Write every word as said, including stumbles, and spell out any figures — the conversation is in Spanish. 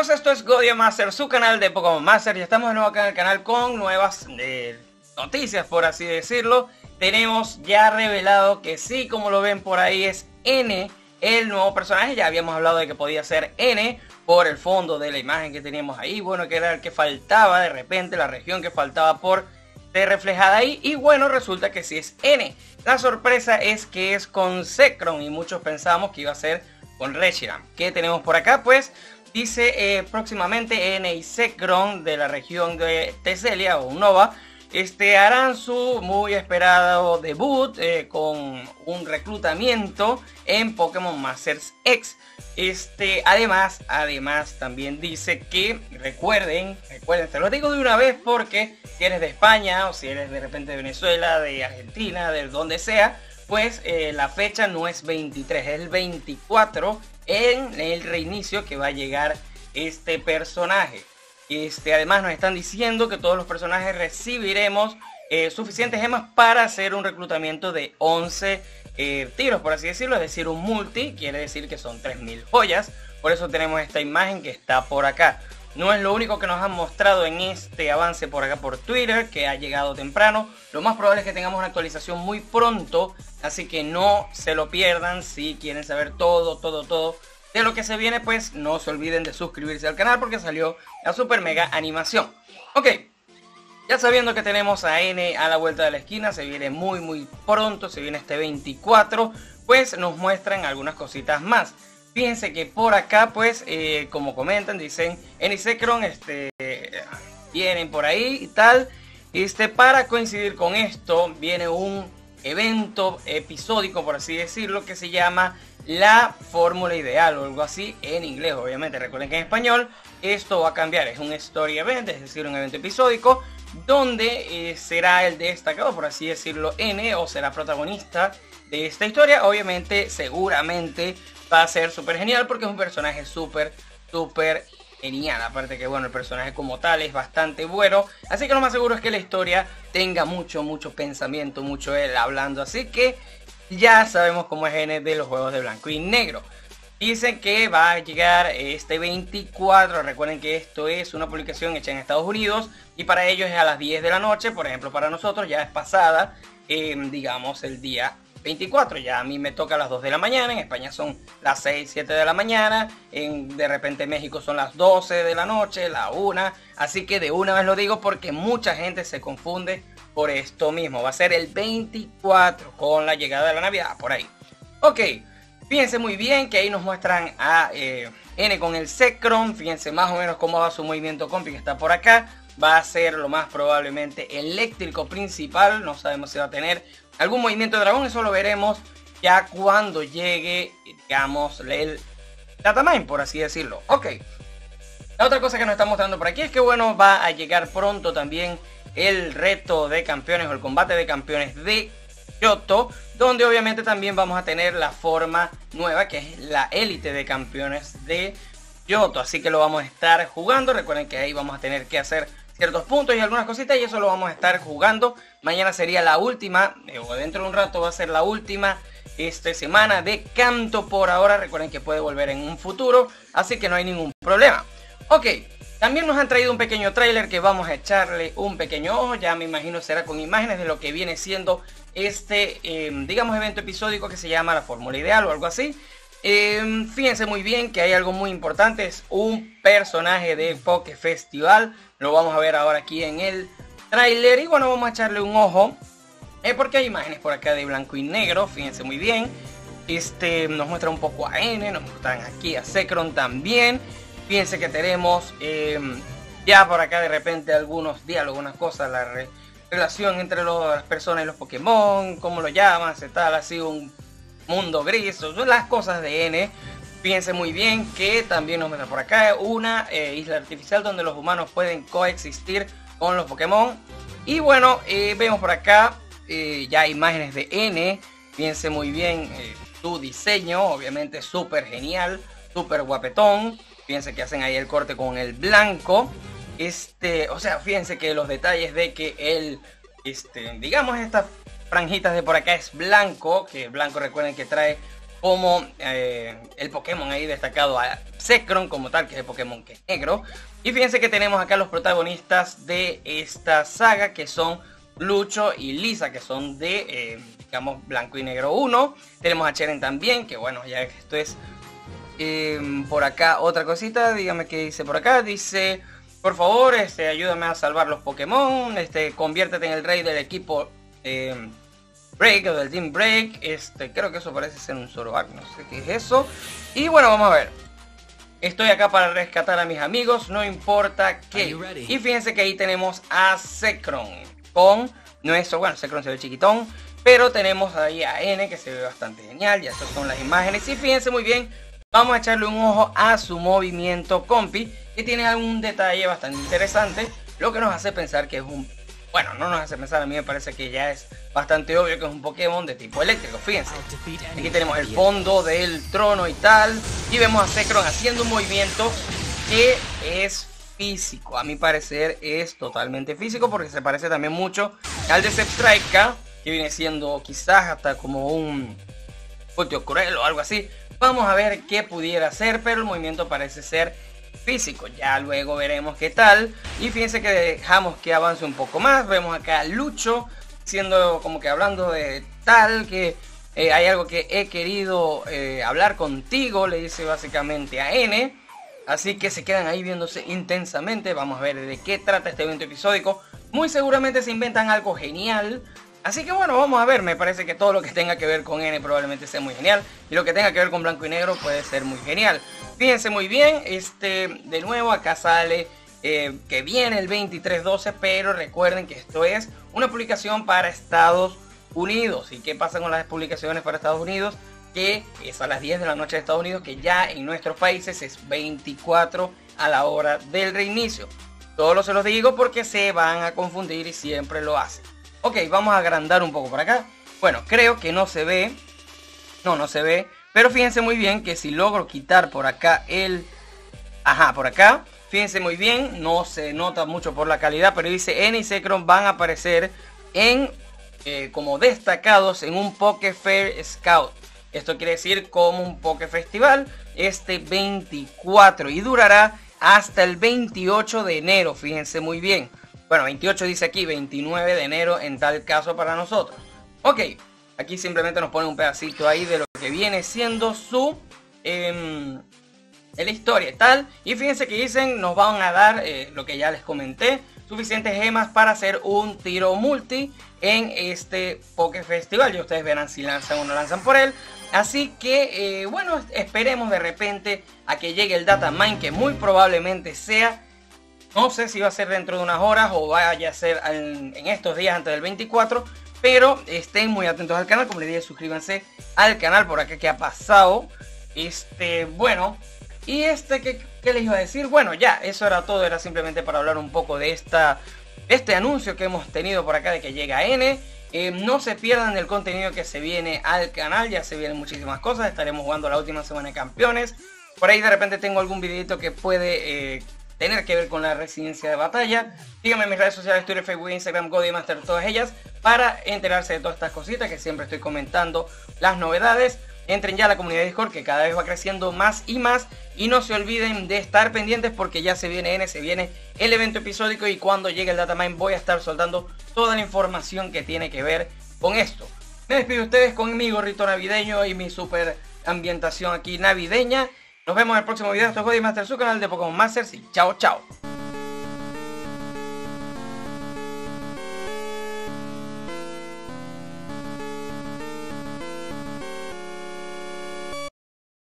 amigos, esto es Godia Master, su canal de Pokémon Master. Ya estamos de nuevo acá en el canal con nuevas eh, noticias, por así decirlo. Tenemos ya revelado que sí, como lo ven por ahí, es N el nuevo personaje. Ya habíamos hablado de que podía ser N por el fondo de la imagen que teníamos ahí. Bueno, que era el que faltaba de repente, la región que faltaba por ser reflejada ahí. Y bueno, resulta que sí es N. La sorpresa es que es con Zekrom y muchos pensábamos que iba a ser con Reshiram. ¿Qué tenemos por acá? Pues dice eh, próximamente N y Zekrom de la región de Teselia o Unova este, harán su muy esperado debut eh, con un reclutamiento en Pokémon Masters X. Este, además, además también dice que recuerden, recuerden, te lo digo de una vez porque si eres de España o si eres de repente de Venezuela, de Argentina, de donde sea, pues eh, la fecha no es veintitrés, es el veinticuatro en el reinicio que va a llegar este personaje. Este, además nos están diciendo que todos los personajes recibiremos eh, suficientes gemas para hacer un reclutamiento de once eh, tiros, por así decirlo, es decir, un multi, quiere decir que son tres mil joyas. Por eso tenemos esta imagen que está por acá. No es lo único que nos han mostrado en este avance por acá por Twitter, que ha llegado temprano. Lo más probable es que tengamos una actualización muy pronto, así que no se lo pierdan. Si quieren saber todo, todo, todo de lo que se viene, pues no se olviden de suscribirse al canal porque salió la super mega animación. Ok, ya sabiendo que tenemos a N a la vuelta de la esquina, se viene muy muy pronto, se viene este veinticuatro, pues nos muestran algunas cositas más. Fíjense que por acá, pues, eh, como comentan, dicen N y Zekrom, este, vienen por ahí y tal. Este, para coincidir con esto, viene un evento episódico, por así decirlo, que se llama la Fórmula Ideal o algo así en inglés. Obviamente, recuerden que en español esto va a cambiar. Es un story event, es decir, un evento episódico, donde eh, será el destacado, por así decirlo, N, o será protagonista de esta historia. Obviamente, seguramente va a ser súper genial porque es un personaje súper, súper genial. Aparte que, bueno, el personaje como tal es bastante bueno. Así que lo más seguro es que la historia tenga mucho, mucho pensamiento, mucho él hablando. Así que ya sabemos cómo es N de los juegos de blanco y negro. Dicen que va a llegar este veinticuatro. Recuerden que esto es una publicación hecha en Estados Unidos y para ellos es a las diez de la noche. Por ejemplo, para nosotros ya es pasada, eh, digamos, el día veinticuatro. Ya a mí me toca a las dos de la mañana. En España son las seis, siete de la mañana. En, de repente en México son las doce de la noche, la una. Así que de una vez lo digo porque mucha gente se confunde por esto mismo. Va a ser el veinticuatro con la llegada de la Navidad por ahí. Ok, fíjense muy bien que ahí nos muestran a eh, N con el Zekrom. Fíjense más o menos cómo va su movimiento compi que está por acá. Va a ser lo más probablemente eléctrico principal. No sabemos si va a tener algún movimiento de dragón. Eso lo veremos ya cuando llegue, digamos, el Datamine, por así decirlo. Ok, la otra cosa que nos está mostrando por aquí es que, bueno, va a llegar pronto también el reto de campeones o el combate de campeones de Johto, donde obviamente también vamos a tener la forma nueva que es la élite de campeones de Johto, así que lo vamos a estar jugando. Recuerden que ahí vamos a tener que hacer ciertos puntos y algunas cositas y eso lo vamos a estar jugando. Mañana sería la última, eh, o dentro de un rato va a ser la última esta semana de Kanto por ahora. Recuerden que puede volver en un futuro, así que no hay ningún problema. Ok, también nos han traído un pequeño tráiler que vamos a echarle un pequeño ojo. Ya me imagino será con imágenes de lo que viene siendo este, eh, digamos, evento episódico que se llama la Fórmula Ideal o algo así. Eh, fíjense muy bien que hay algo muy importante. Es un personaje de Poké Festival. Lo vamos a ver ahora aquí en el tráiler. Y bueno, vamos a echarle un ojo. Eh, porque hay imágenes por acá de blanco y negro. Fíjense muy bien. Este, nos muestra un poco a N. Nos muestran aquí a Zekrom también. Fíjense que tenemos eh, ya por acá de repente algunos diálogos, unas cosas, la re relación entre los, las personas y los Pokémon, cómo lo llaman, se tal, así un mundo gris, son las cosas de N. Fíjense muy bien que también nos muestra por acá una eh, isla artificial donde los humanos pueden coexistir con los Pokémon. Y bueno, eh, vemos por acá eh, ya imágenes de N. Fíjense muy bien eh, su diseño, obviamente súper genial, súper guapetón. Fíjense que hacen ahí el corte con el blanco. Este, o sea, fíjense que los detalles de que el, este, digamos, estas franjitas de por acá es blanco. Que el blanco, recuerden que trae como eh, el Pokémon ahí destacado a Zekrom como tal, que es el Pokémon que es negro. Y fíjense que tenemos acá los protagonistas de esta saga, que son Lucho y Lisa, que son de, eh, digamos, Blanco y Negro uno. Tenemos a Cheren también, que bueno, ya esto es eh, por acá otra cosita. Dígame qué dice por acá. Dice, por favor, este, ayúdame a salvar los Pokémon. Este, conviértete en el rey del equipo eh, Break o del Team Break. Este, creo que eso parece ser un Zoroark, no sé qué es eso. Y bueno, vamos a ver. Estoy acá para rescatar a mis amigos, no importa qué. Y fíjense que ahí tenemos a Zekrom con nuestro, bueno, Zekrom se ve chiquitón, pero tenemos ahí a N, que se ve bastante genial. Ya estas son las imágenes. Y fíjense muy bien, vamos a echarle un ojo a su movimiento compi, que tiene algún detalle bastante interesante, lo que nos hace pensar que es un... Bueno, no nos hace pensar, a mí me parece que ya es bastante obvio que es un Pokémon de tipo eléctrico, fíjense. Aquí tenemos el fondo del trono y tal, y vemos a Zekrom haciendo un movimiento que es físico. A mi parecer es totalmente físico, porque se parece también mucho al de Zebstrika, que viene siendo quizás hasta como un Fuego Cruel o algo así. Vamos a ver qué pudiera ser, pero el movimiento parece ser físico, ya luego veremos qué tal. Y fíjense que dejamos que avance un poco más. Vemos acá a Lucho siendo como que hablando de tal que eh, hay algo que he querido eh, hablar contigo, le dice básicamente a N. Así que se quedan ahí viéndose intensamente. Vamos a ver de qué trata este evento episódico. Muy seguramente se inventan algo genial. Así que bueno, vamos a ver. Me parece que todo lo que tenga que ver con N probablemente sea muy genial, y lo que tenga que ver con Blanco y Negro puede ser muy genial. Fíjense muy bien, este, de nuevo acá sale eh, que viene el veintitrés doce, pero recuerden que esto es una publicación para Estados Unidos. ¿Y qué pasa con las publicaciones para Estados Unidos? Que es a las diez de la noche de Estados Unidos, que ya en nuestros países es veinticuatro a la hora del reinicio. Todo lo se los digo porque se van a confundir y siempre lo hacen. Ok, vamos a agrandar un poco por acá. Bueno, creo que no se ve. No, no se ve. Pero fíjense muy bien que si logro quitar por acá el... Ajá, por acá. Fíjense muy bien, no se nota mucho por la calidad, pero dice N y Zekrom van a aparecer en eh, como destacados en un Poké Fair Scout. Esto quiere decir como un Poké Festival este veinticuatro y durará hasta el veintiocho de enero. Fíjense muy bien. Bueno, veintiocho dice aquí, veintinueve de enero en tal caso para nosotros. Ok, aquí simplemente nos pone un pedacito ahí de lo que viene siendo su... Eh, la historia y tal. Y fíjense que dicen, nos van a dar, eh, lo que ya les comenté, suficientes gemas para hacer un tiro multi en este Poké Festival. Y ustedes verán si lanzan o no lanzan por él. Así que, eh, bueno, esperemos de repente a que llegue el data mine, que muy probablemente sea... No sé si va a ser dentro de unas horas o vaya a ser en, en estos días antes del veinticuatro. Pero estén muy atentos al canal. Como les dije, suscríbanse al canal por acá que ha pasado. Este, bueno... Y este, ¿qué, ¿qué les iba a decir? Bueno, ya, eso era todo. Era simplemente para hablar un poco de esta, este anuncio que hemos tenido por acá de que llega N. Eh, no se pierdan el contenido que se viene al canal. Ya se vienen muchísimas cosas. Estaremos jugando la última semana de campeones. Por ahí de repente tengo algún videito que puede eh, tener que ver con la residencia de batalla. Síganme en mis redes sociales, Twitter, Facebook, Instagram, Godimaster, todas ellas, para enterarse de todas estas cositas que siempre estoy comentando, las novedades. Entren ya a la comunidad de Discord, que cada vez va creciendo más y más. Y no se olviden de estar pendientes porque ya se viene N, se viene el evento episódico. Y cuando llegue el datamine voy a estar soltando toda la información que tiene que ver con esto. Me despido de ustedes con mi gorrito navideño y mi super ambientación aquí navideña. Nos vemos en el próximo video. Esto es Godimaster, su canal de Pokémon Masters. Y chao, chao.